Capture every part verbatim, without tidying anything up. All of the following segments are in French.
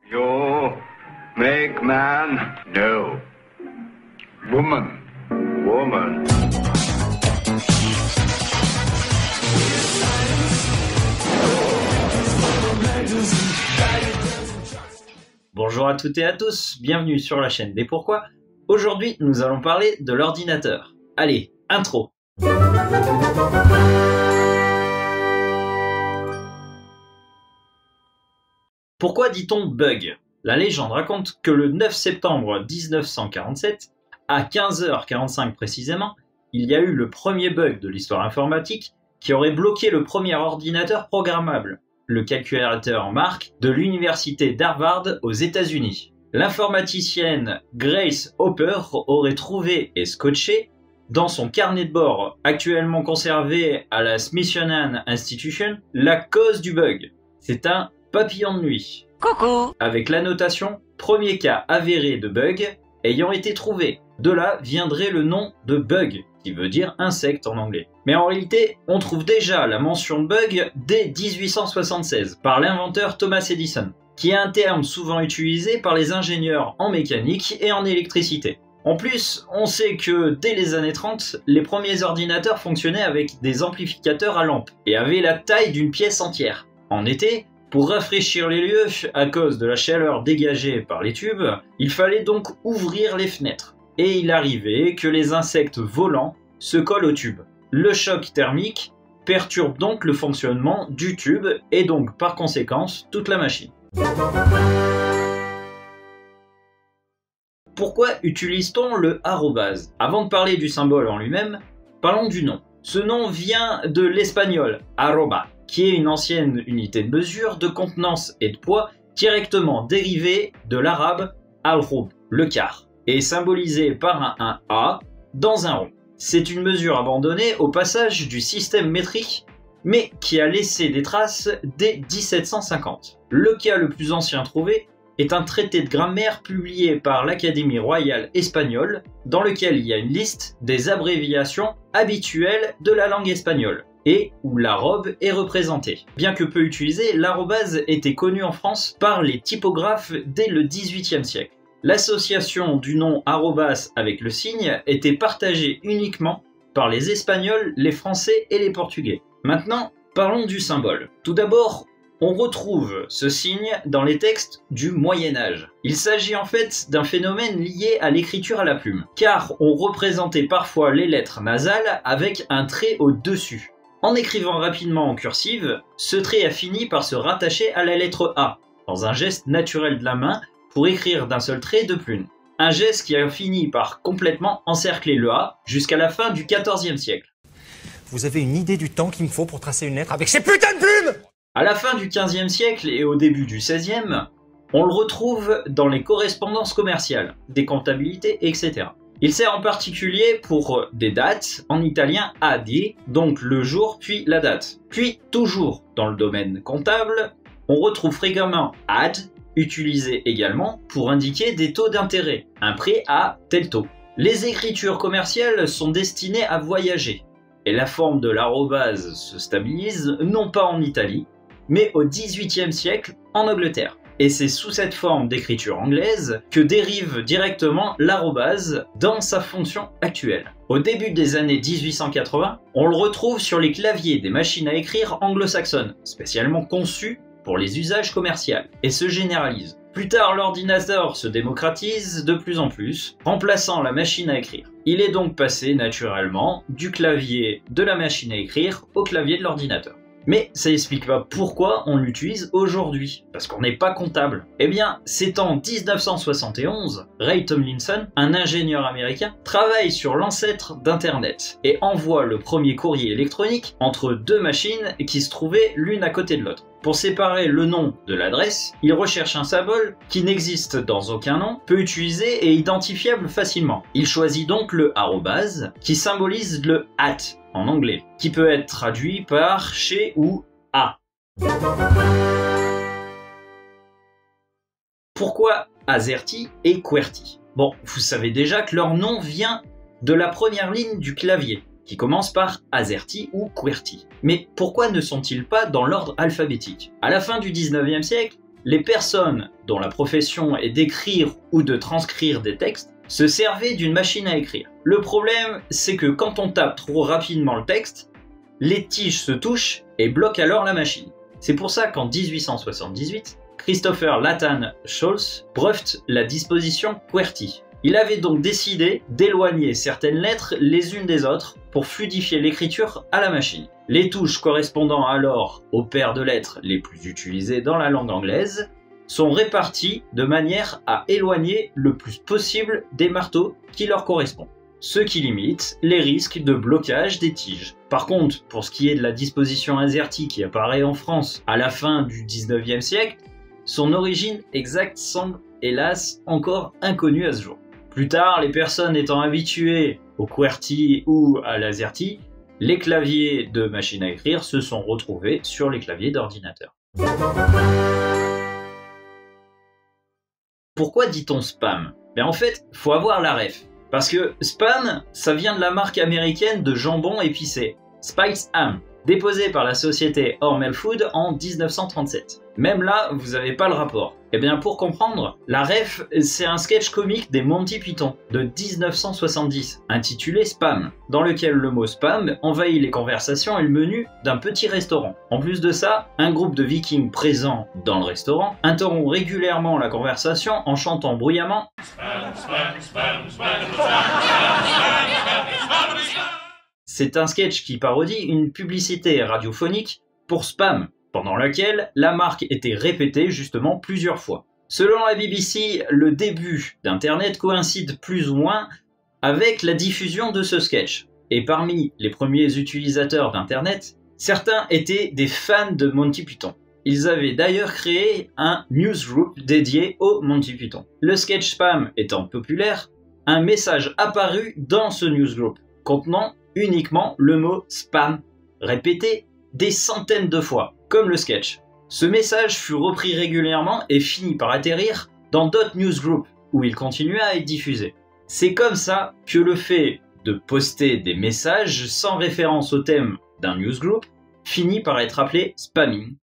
You make man. No. Woman. Woman. Bonjour à toutes et à tous, bienvenue sur la chaîne des Pourquoi. Aujourd'hui, nous allons parler de l'ordinateur. Allez, intro. Pourquoi dit-on bug? La légende raconte que le neuf septembre mille neuf cent quarante-sept, à quinze heures quarante-cinq précisément, il y a eu le premier bug de l'histoire informatique qui aurait bloqué le premier ordinateur programmable, le calculateur Mark de l'université d'Harvard aux États-Unis. L'informaticienne Grace Hopper aurait trouvé et scotché dans son carnet de bord, actuellement conservé à la Smithsonian Institution, la cause du bug. C'est un papillon de nuit. Coucou. Avec l'annotation « Premier cas avéré de bug ayant été trouvé ». De là viendrait le nom de bug, qui veut dire insecte en anglais. Mais en réalité, on trouve déjà la mention bug dès dix-huit cent soixante-seize par l'inventeur Thomas Edison, qui est un terme souvent utilisé par les ingénieurs en mécanique et en électricité. En plus, on sait que dès les années trente, les premiers ordinateurs fonctionnaient avec des amplificateurs à lampe et avaient la taille d'une pièce entière. En été, pour rafraîchir les lieux à cause de la chaleur dégagée par les tubes, il fallait donc ouvrir les fenêtres. Et il arrivait que les insectes volants se collent au tube. Le choc thermique perturbe donc le fonctionnement du tube et donc par conséquence toute la machine. Pourquoi utilise-t-on le arrobase? Avant de parler du symbole en lui-même, parlons du nom. Ce nom vient de l'espagnol arroba, qui est une ancienne unité de mesure, de contenance et de poids directement dérivée de l'arabe al-roub, le quart, et symbolisé par un, un A dans un rond. C'est une mesure abandonnée au passage du système métrique, mais qui a laissé des traces dès dix-sept cent cinquante. Le cas le plus ancien trouvé est un traité de grammaire publié par l'Académie royale espagnole, dans lequel il y a une liste des abréviations habituelles de la langue espagnole, et où l'arrobe est représentée. Bien que peu utilisé, l'arrobase était connu en France par les typographes dès le dix-huitième siècle. L'association du nom arrobas avec le signe était partagée uniquement par les Espagnols, les Français et les Portugais. Maintenant, parlons du symbole. Tout d'abord, on retrouve ce signe dans les textes du Moyen-Âge. Il s'agit en fait d'un phénomène lié à l'écriture à la plume, car on représentait parfois les lettres nasales avec un trait au-dessus. En écrivant rapidement en cursive, ce trait a fini par se rattacher à la lettre A, dans un geste naturel de la main, pour écrire d'un seul trait de plume. Un geste qui a fini par complètement encercler le A jusqu'à la fin du quatorzième siècle. Vous avez une idée du temps qu'il me faut pour tracer une lettre avec ces putains de plumes? À la fin du quinzième siècle et au début du seizième, on le retrouve dans les correspondances commerciales, des comptabilités, et cetera. Il sert en particulier pour des dates, en italien ad, donc le jour puis la date. Puis, toujours dans le domaine comptable, on retrouve fréquemment ad, utilisé également pour indiquer des taux d'intérêt, un prêt à tel taux. Les écritures commerciales sont destinées à voyager, et la forme de l'arrobase se stabilise non pas en Italie, mais au dix-huitième siècle en Angleterre. Et c'est sous cette forme d'écriture anglaise que dérive directement l'arrobase dans sa fonction actuelle. Au début des années mille huit cent quatre-vingts, on le retrouve sur les claviers des machines à écrire anglo-saxonnes, spécialement conçues pour les usages commerciaux, et se généralise. Plus tard, l'ordinateur se démocratise de plus en plus, remplaçant la machine à écrire. Il est donc passé naturellement du clavier de la machine à écrire au clavier de l'ordinateur. Mais ça explique pas pourquoi on l'utilise aujourd'hui, parce qu'on n'est pas comptable. Eh bien, c'est en mille neuf cent soixante et onze, Ray Tomlinson, un ingénieur américain, travaille sur l'ancêtre d'Internet et envoie le premier courrier électronique entre deux machines qui se trouvaient l'une à côté de l'autre. Pour séparer le nom de l'adresse, il recherche un symbole qui n'existe dans aucun nom, peu utilisé et identifiable facilement. Il choisit donc le arrobase, qui symbolise le at en anglais, qui peut être traduit par chez ou à. Pourquoi AZERTY et QWERTY? Bon, vous savez déjà que leur nom vient de la première ligne du clavier, qui commence par AZERTY ou QWERTY. Mais pourquoi ne sont-ils pas dans l'ordre alphabétique? À la fin du dix-neuvième siècle, les personnes dont la profession est d'écrire ou de transcrire des textes se servaient d'une machine à écrire. Le problème, c'est que quand on tape trop rapidement le texte, les tiges se touchent et bloquent alors la machine. C'est pour ça qu'en dix-huit cent soixante-dix-huit, Christopher Lathan Scholz brevete la disposition QWERTY. Il avait donc décidé d'éloigner certaines lettres les unes des autres pour fluidifier l'écriture à la machine. Les touches correspondant alors aux paires de lettres les plus utilisées dans la langue anglaise sont réparties de manière à éloigner le plus possible des marteaux qui leur correspondent, ce qui limite les risques de blocage des tiges. Par contre, pour ce qui est de la disposition AZERTY qui apparaît en France à la fin du dix-neuvième siècle, son origine exacte semble hélas encore inconnue à ce jour. Plus tard, les personnes étant habituées au QWERTY ou à l'AZERTY, les claviers de machine à écrire se sont retrouvés sur les claviers d'ordinateur. Pourquoi dit-on spam? Ben en fait, faut avoir la ref. Parce que spam, ça vient de la marque américaine de jambon épicé, Spice Ham, déposée par la société Hormel Food en mille neuf cent trente-sept. Même là, vous n'avez pas le rapport. Et bien pour comprendre, la ref, c'est un sketch comique des Monty Python de mille neuf cent soixante-dix, intitulé Spam, dans lequel le mot spam envahit les conversations et le menu d'un petit restaurant. En plus de ça, un groupe de vikings présents dans le restaurant interrompt régulièrement la conversation en chantant bruyamment spam, spam, spam, spam, C'est un sketch qui parodie une publicité radiophonique pour Spam, pendant laquelle la marque était répétée justement plusieurs fois. Selon la B B C, le début d'Internet coïncide plus ou moins avec la diffusion de ce sketch. Et parmi les premiers utilisateurs d'Internet, certains étaient des fans de Monty Python. Ils avaient d'ailleurs créé un newsgroup dédié au Monty Python. Le sketch Spam étant populaire, un message apparut dans ce newsgroup, contenant uniquement le mot spam, répété des centaines de fois, comme le sketch. Ce message fut repris régulièrement et finit par atterrir dans d'autres newsgroups, où il continua à être diffusé. C'est comme ça que le fait de poster des messages sans référence au thème d'un newsgroup finit par être appelé spamming.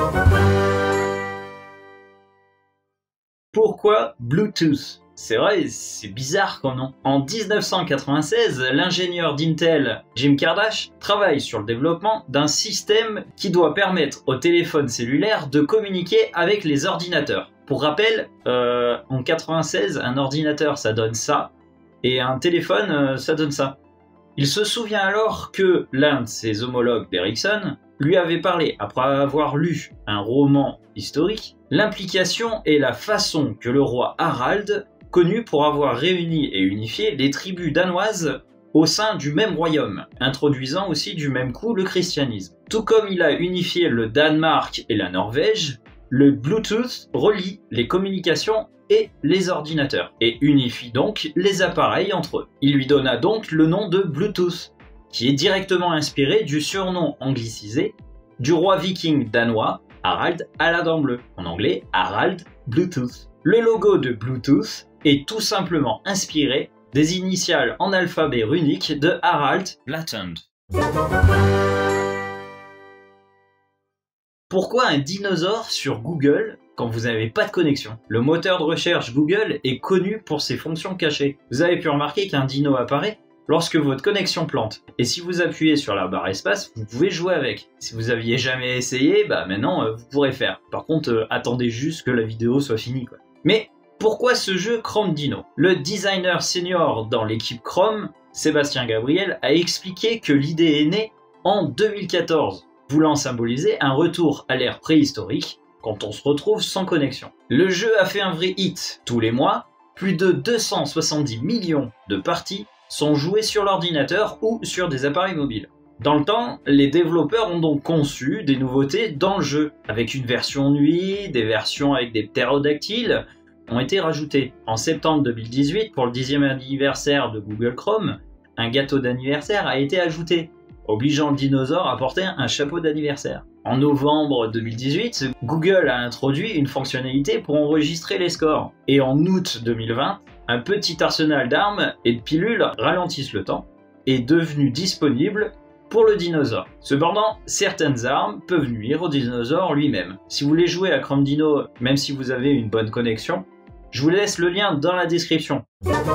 Pourquoi Bluetooth? C'est vrai, c'est bizarre comme nom. En mille neuf cent quatre-vingt-seize, l'ingénieur d'Intel, Jim Kardashian, travaille sur le développement d'un système qui doit permettre aux téléphones cellulaires de communiquer avec les ordinateurs. Pour rappel, euh, en quatre-vingt-seize, un ordinateur ça donne ça, et un téléphone euh, ça donne ça. Il se souvient alors que l'un de ses homologues d'Ericsson lui avait parlé, après avoir lu un roman historique, l'implication et la façon que le roi Harald, connu pour avoir réuni et unifié les tribus danoises au sein du même royaume, introduisant aussi du même coup le christianisme. Tout comme il a unifié le Danemark et la Norvège, le Bluetooth relie les communications et les ordinateurs, et unifie donc les appareils entre eux. Il lui donna donc le nom de Bluetooth, qui est directement inspiré du surnom anglicisé du roi viking danois Harald à la dent bleue, en anglais Harald Bluetooth. Le logo de Bluetooth est tout simplement inspiré des initiales en alphabet runique de Harald Blattand. Pourquoi un dinosaure sur Google quand vous n'avez pas de connexion? Le moteur de recherche Google est connu pour ses fonctions cachées. Vous avez pu remarquer qu'un dino apparaît lorsque votre connexion plante. Et si vous appuyez sur la barre espace, vous pouvez jouer avec. Si vous aviez jamais essayé, bah maintenant euh, vous pourrez faire. Par contre, euh, attendez juste que la vidéo soit finie, quoi. Mais pourquoi ce jeu Chrome Dino? Le designer senior dans l'équipe Chrome, Sébastien Gabriel, a expliqué que l'idée est née en deux mille quatorze, voulant symboliser un retour à l'ère préhistorique quand on se retrouve sans connexion. Le jeu a fait un vrai hit. Tous les mois, plus de deux cent soixante-dix millions de parties sont jouées sur l'ordinateur ou sur des appareils mobiles. Dans le temps, les développeurs ont donc conçu des nouveautés dans le jeu, avec une version nuit, des versions avec des ptérodactyles ont été rajoutées. En septembre deux mille dix-huit, pour le dixième anniversaire de Google Chrome, un gâteau d'anniversaire a été ajouté, obligeant le dinosaure à porter un chapeau d'anniversaire. En novembre deux mille dix-huit, Google a introduit une fonctionnalité pour enregistrer les scores. Et en août deux mille vingt, un petit arsenal d'armes et de pilules ralentissent le temps est devenu disponible pour le dinosaure. Cependant, certaines armes peuvent nuire au dinosaure lui-même. Si vous voulez jouer à Chrome Dino, même si vous avez une bonne connexion, je vous laisse le lien dans la description.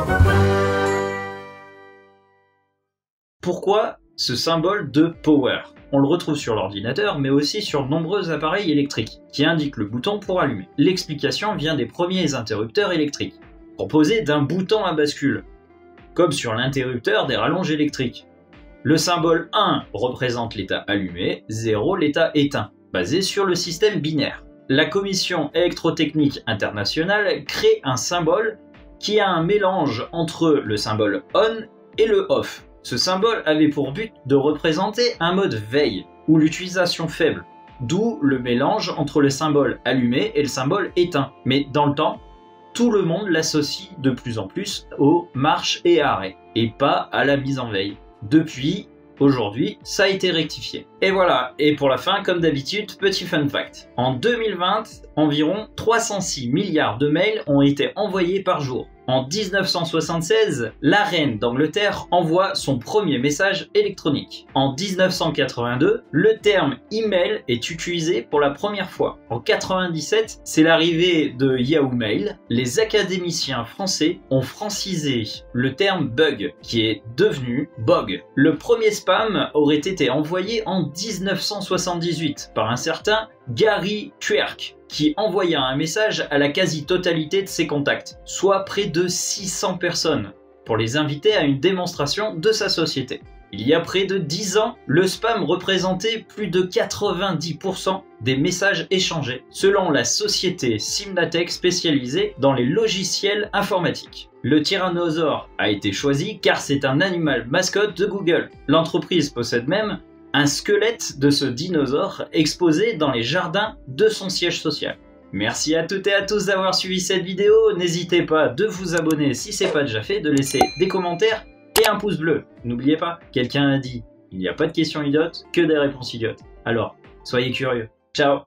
Pourquoi ce symbole de power? On le retrouve sur l'ordinateur, mais aussi sur de nombreux appareils électriques, qui indiquent le bouton pour allumer. L'explication vient des premiers interrupteurs électriques, composés d'un bouton à bascule, comme sur l'interrupteur des rallonges électriques. Le symbole un représente l'état allumé, zéro l'état éteint, basé sur le système binaire. La Commission électrotechnique internationale crée un symbole qui a un mélange entre le symbole on et le off. Ce symbole avait pour but de représenter un mode veille, ou l'utilisation faible, d'où le mélange entre le symbole allumé et le symbole éteint. Mais dans le temps, tout le monde l'associe de plus en plus aux marches et arrêts, et pas à la mise en veille. Depuis, aujourd'hui, ça a été rectifié. Et voilà, et pour la fin, comme d'habitude, petit fun fact. En deux mille vingt, environ trois cent six milliards de mails ont été envoyés par jour. En mille neuf cent soixante-seize, la reine d'Angleterre envoie son premier message électronique. En mille neuf cent quatre-vingt-deux, le terme email est utilisé pour la première fois. En mille neuf cent quatre-vingt-dix-sept, c'est l'arrivée de Yahoo Mail. Les académiciens français ont francisé le terme bug, qui est devenu bog. Le premier spam aurait été envoyé en mille neuf cent soixante-dix-huit par un certain Gary Quirk, qui envoya un message à la quasi-totalité de ses contacts, soit près de six cents personnes, pour les inviter à une démonstration de sa société. Il y a près de dix ans, le spam représentait plus de quatre-vingt-dix pour cent des messages échangés, selon la société Simnatech spécialisée dans les logiciels informatiques. Le tyrannosaure a été choisi car c'est un animal mascotte de Google. L'entreprise possède même un squelette de ce dinosaure exposé dans les jardins de son siège social. Merci à toutes et à tous d'avoir suivi cette vidéo. N'hésitez pas de vous abonner si ce n'est pas déjà fait, de laisser des commentaires et un pouce bleu. N'oubliez pas, quelqu'un a dit, il n'y a pas de questions idiotes, que des réponses idiotes. Alors, soyez curieux. Ciao.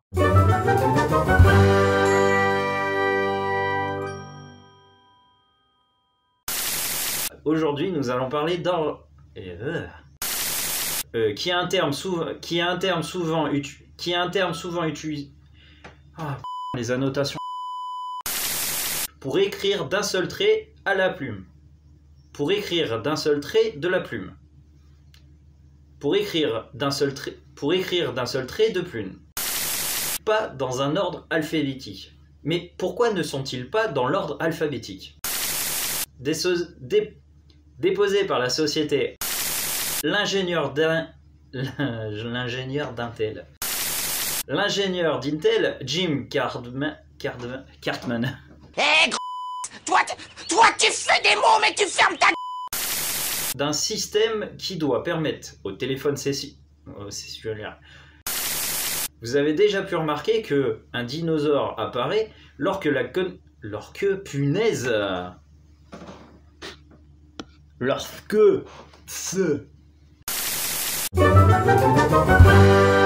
Aujourd'hui, nous allons parler d'un... Euh... Euh, qui est un terme souvent, qui est un terme souvent, utu... qui est un terme souvent utilisé. Ah, les annotations. Pour écrire d'un seul trait à la plume. Pour écrire d'un seul trait de la plume. Pour écrire d'un seul trait, pour écrire d'un seul trait de plume. Pas dans un ordre alphabétique. Mais pourquoi ne sont-ils pas dans l'ordre alphabétique? Des so... Dé... Déposés par la société. L'ingénieur d'un... L'ingénieur d'Intel. L'ingénieur d'Intel, Jim Cartman... Cartman... Cartman. Hé, hey, gros... Toi, toi, tu fais des mots, mais tu fermes ta... D'un système qui doit permettre au téléphone cellulaire... Oh, cellulaire. Vous avez déjà pu remarquer que un dinosaure apparaît lorsque la con... Lorsque... Punaise... Lorsque... Ce...